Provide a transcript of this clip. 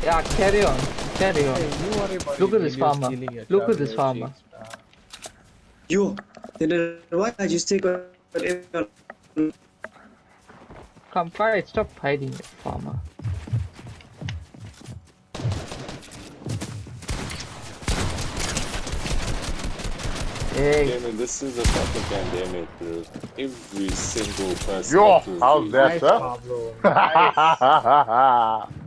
Yeah, carry on. Carry on. Hey, you worry about Look at this farmer. stealing your Look at this traveler farmer. sheets, man. Yo, then why I just take whatever? Come fight. Stop fighting, farmer. Hey. Damn it, this is a fucking pandemic, dude. Every single person. Yo, to how's that, Nice, sir? Pablo. Nice.